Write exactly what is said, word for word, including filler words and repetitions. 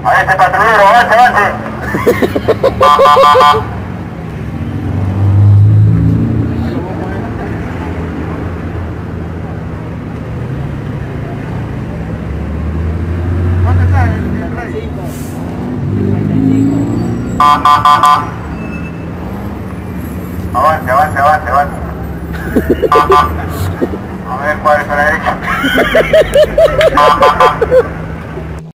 A ese patrullero, avance, avance. ¿Cuánto está el rey? Avance, avance, avance, avance. A ver, cuál es a la derecha.